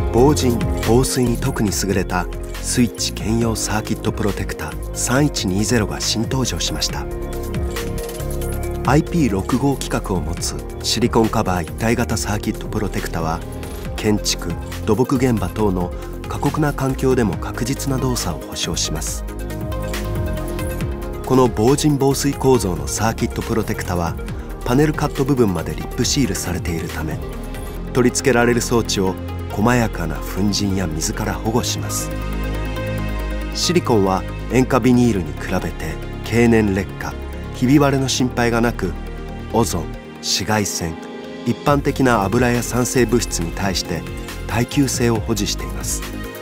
防塵・防水に特に優れたスイッチ兼用サーキットプロテクター3120が新登場しました。 IP65 規格を持つシリコンカバー一体型サーキットプロテクタは、建築・土木現場等の過酷な環境でも確実な動作を保証します。この防塵防水構造のサーキットプロテクタはパネルカット部分までリップシールされているため、取り付けられる装置を細やかな粉塵や水から保護します。シリコンは塩化ビニールに比べて経年劣化、ひび割れの心配がなく、オゾン、紫外線、一般的な油や酸性物質に対して耐久性を保持しています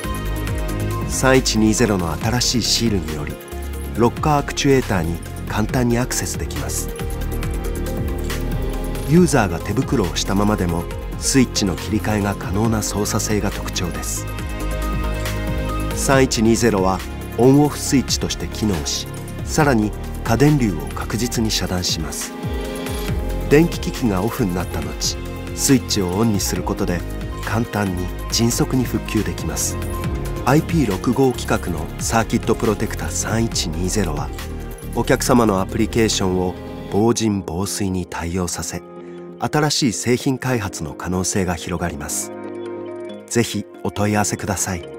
。3120の新しいシールにより、ロッカーアクチュエーターに簡単にアクセスできます。ユーザーが手袋をしたままでもスイッチの切り替えが可能な操作性が特徴です。3120はオンオフスイッチとして機能し、さらに過電流を確実に遮断します。電気機器がオフになった後、スイッチをオンにすることで簡単に迅速に復旧できます。IP65 規格のサーキットプロテクタ3120は、お客様のアプリケーションを防塵防水に対応させ、新しい製品開発の可能性が広がります。ぜひお問い合わせください。